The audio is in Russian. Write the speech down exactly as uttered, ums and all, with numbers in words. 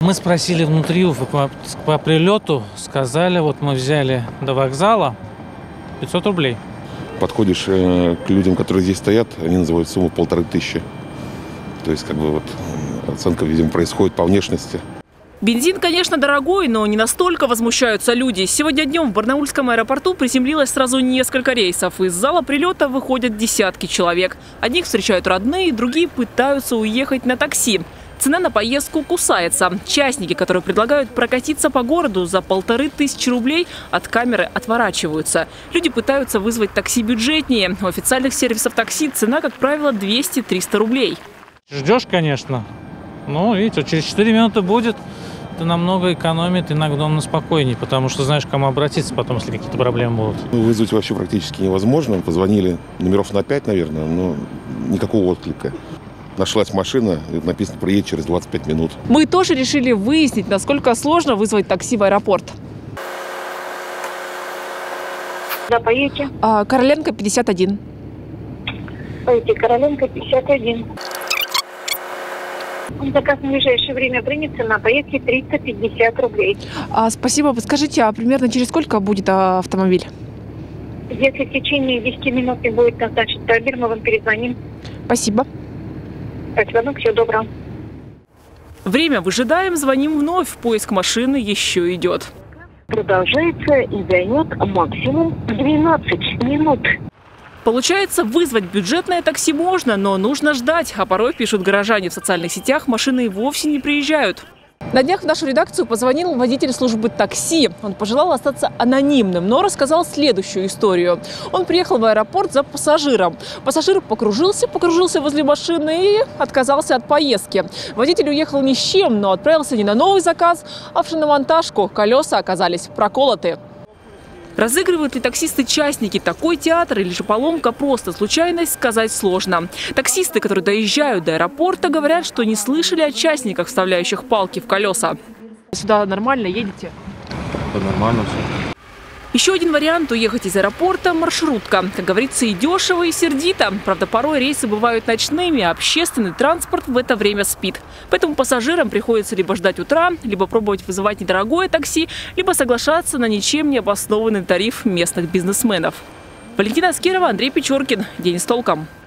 Мы спросили внутри по, по прилету, сказали, вот мы взяли до вокзала пятьсот рублей. Подходишь э, к людям, которые здесь стоят, они называют сумму полторы тысячи. То есть, как бы вот оценка, видимо, происходит по внешности. Бензин, конечно, дорогой, но не настолько возмущаются люди. Сегодня днем в Барнаульском аэропорту приземлилось сразу несколько рейсов. Из зала прилета выходят десятки человек. Одних встречают родные, другие пытаются уехать на такси. Цена на поездку кусается. Частники, которые предлагают прокатиться по городу за полторы тысячи рублей, от камеры отворачиваются. Люди пытаются вызвать такси бюджетнее. У официальных сервисов такси цена, как правило, двести-триста рублей. Ждешь, конечно. Ну, видите, через четыре минуты будет. Это намного экономит и иногда спокойнее, потому что знаешь, к кому обратиться потом, если какие-то проблемы будут. Вызвать вообще практически невозможно. Позвонили номеров на пять, наверное, но никакого отклика. Нашлась машина, написано, приедет через двадцать пять минут. Мы тоже решили выяснить, насколько сложно вызвать такси в аэропорт. Да, поедете? А, Короленко, пятьдесят один. Поедете, Короленко, пятьдесят один. Заказ на ближайшее время принят, цена поездки триста пятьдесят рублей. А, спасибо. Скажите, а примерно через сколько будет а, автомобиль? Если в течение десяти минут не будет назначен табель, мы вам перезвоним. Спасибо. Спасибо, ну, всего доброго. Время выжидаем, звоним вновь. Поиск машины еще идет. Продолжается и займет максимум двенадцать минут. Получается, вызвать бюджетное такси можно, но нужно ждать. А порой, пишут горожане в социальных сетях, машины и вовсе не приезжают. На днях в нашу редакцию позвонил водитель службы такси. Он пожелал остаться анонимным, но рассказал следующую историю. Он приехал в аэропорт за пассажиром. Пассажир покружился, покружился возле машины и отказался от поездки. Водитель уехал ни с чем, но отправился не на новый заказ, а в шиномонтажку. Колеса оказались проколоты. Разыгрывают ли таксисты-частники такой театр или же поломка просто случайность, сказать сложно. Таксисты, которые доезжают до аэропорта, говорят, что не слышали о частниках, вставляющих палки в колеса. Сюда нормально едете? Да, нормально все. Еще один вариант – уехать из аэропорта – маршрутка. Как говорится, и дешево, и сердито. Правда, порой рейсы бывают ночными, а общественный транспорт в это время спит. Поэтому пассажирам приходится либо ждать утра, либо пробовать вызывать недорогое такси, либо соглашаться на ничем не обоснованный тариф местных бизнесменов. Валентина Аскерова, Андрей Печоркин. День с толком.